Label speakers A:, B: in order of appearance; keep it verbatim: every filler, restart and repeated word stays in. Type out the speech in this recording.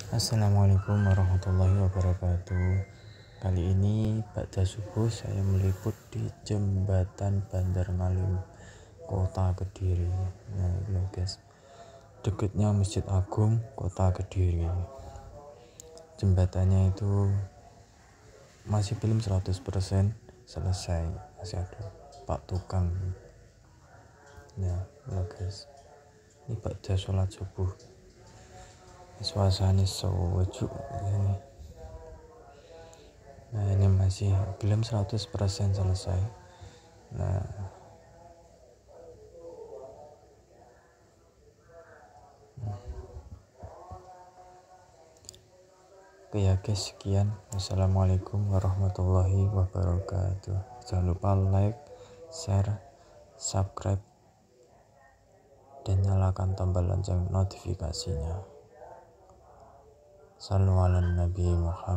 A: Assalamualaikum warahmatullahi wabarakatuh. Kali ini pada subuh saya meliput di jembatan Bandar Ngalim, Kota Kediri. Nah, ini guys, dekatnya Masjid Agung Kota Kediri. Jembatannya itu masih belum seratus persen selesai, masih ada pak tukang. Nah, ini guys, ini pada sholat subuh. Suasana sejuk ini. Nah, ini masih belum seratus persen selesai. Nah, oke ya guys, sekian. Wassalamualaikum warahmatullahi wabarakatuh. Jangan lupa like, share, subscribe, dan nyalakan tombol lonceng notifikasinya. Sallu ala Nabi Muhammad.